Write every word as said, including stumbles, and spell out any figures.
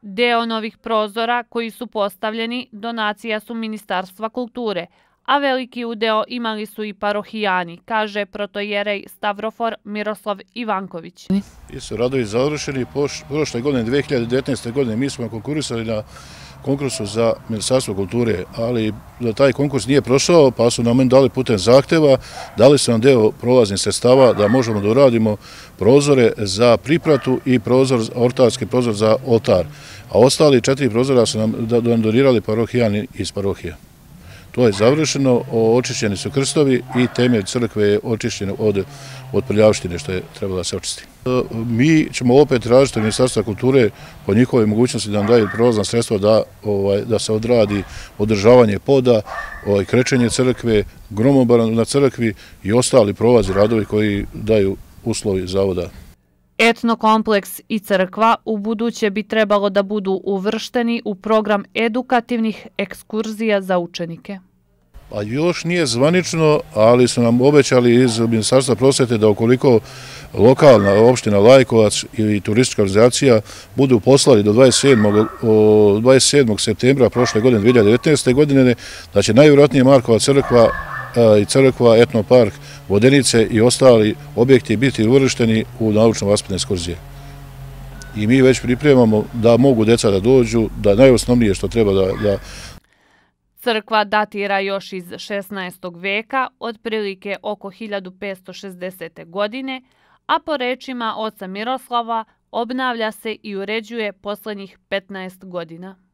Deo novih prozora koji su postavljeni donacija su Ministarstva kulture, a veliki udeo imali su i parohijani, kaže protojerej Stavrofor Miroslav Ivanković. Su radovi završeni. Prošle godine, dve hiljade devetnaeste. godine, mi smo konkurisali na konkursu za Ministarstvo kulture, ali da taj konkurs nije prošao, pa su nam dali putem zahteva, dali su nam deo prolaznih sredstava da možemo da uradimo prozore za pripratu i ortarski prozor za oltar. A ostali četiri prozora su nam donirali parohijani iz parohije. To je završeno, očišćeni su krstovi i temelj crkve je očišćen od prljavštine što je trebalo da se očisti. Mi ćemo opet tražiti od Ministarstva kulture po njihovoj mogućnosti da nam daju prolazna sredstva da se odradi održavanje poda, krečenje crkve, gromobran na crkvi i ostali prolazi radovi koji daju uslovi zavoda. Etnokompleks i crkva u buduće bi trebalo da budu uvršteni u program edukativnih ekskurzija za učenike. Pa još nije zvanično, ali su nam obećali iz Ministarstva prosvete da ukoliko lokalna opština Lajkovac ili turistička organizacija budu poslali do dvadeset sedmog septembra prošle godine, dve hiljade devetnaeste. godine, da će najvjerojatnije Markova crkva i crkva, etnopark, Vodenice i ostali objekti biti uvršteni u naučno-vaspitne ekskurzije. I mi već pripremamo da mogu deca da dođu, da najosnovnije što treba da... Crkva datira još iz šesnaestog veka, otprilike oko hiljadu petsto šezdesete. godine, a po rečima oca Miroslava obnavlja se i uređuje poslednjih petnaest godina.